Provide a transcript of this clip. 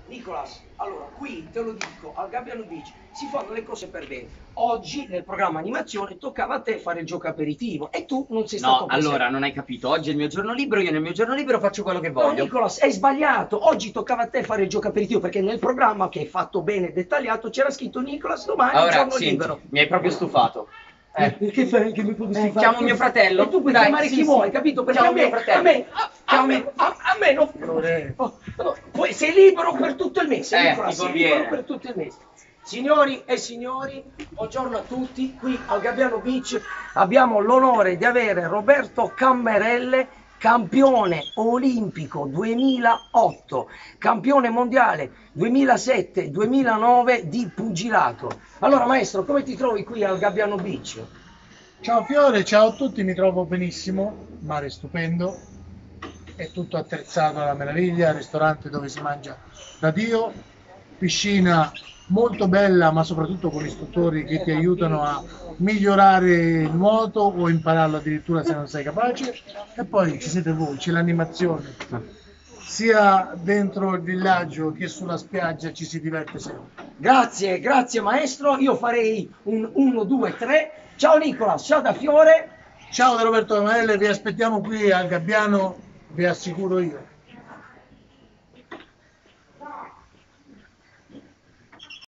Nicolas, allora qui te lo dico, al Gabbiano Beach si fanno le cose per bene. Oggi nel programma animazione toccava a te fare il gioco aperitivo e tu non sei stato No, presente. allora non hai capito. Oggi è il mio giorno libero, io nel mio giorno libero faccio quello che No, voglio. Nicolas, hai sbagliato. Oggi toccava a te fare il gioco aperitivo perché nel programma che è fatto bene e dettagliato c'era scritto Nicolas domani Ora, giorno senti, libero. mi hai proprio stufato. Che fai? Che mi puoi stufare? Chiamo mio fratello. E tu puoi Dai, chiamare sì, chi sì. vuoi, capito? Perché Chiamo a me, mio fratello. a me, Chiamo a me non... Poi sei libero per tutto il mese, Nicolas, mi sei conviene. libero per tutto il mese. Signori e signori, buongiorno a tutti. Qui al Gabbiano Beach abbiamo l'onore di avere Roberto Cammerelle, campione olimpico 2008, campione mondiale 2007-2009 di pugilato. Allora maestro, come ti trovi qui al Gabbiano Beach? Ciao Fiore, ciao a tutti, mi trovo benissimo, mare stupendo, è tutto attrezzato alla meraviglia, ristorante dove si mangia da Dio, piscina molto bella ma soprattutto con istruttori che ti aiutano a migliorare il nuoto o impararlo addirittura se non sei capace, e poi ci siete voi, c'è l'animazione, sia dentro il villaggio che sulla spiaggia ci si diverte sempre. Grazie, grazie maestro, io farei un 1, 2, 3. Ciao Nicola, ciao da Fiore. Ciao da Roberto Camarelle, vi aspettiamo qui al Gabbiano, vi assicuro io.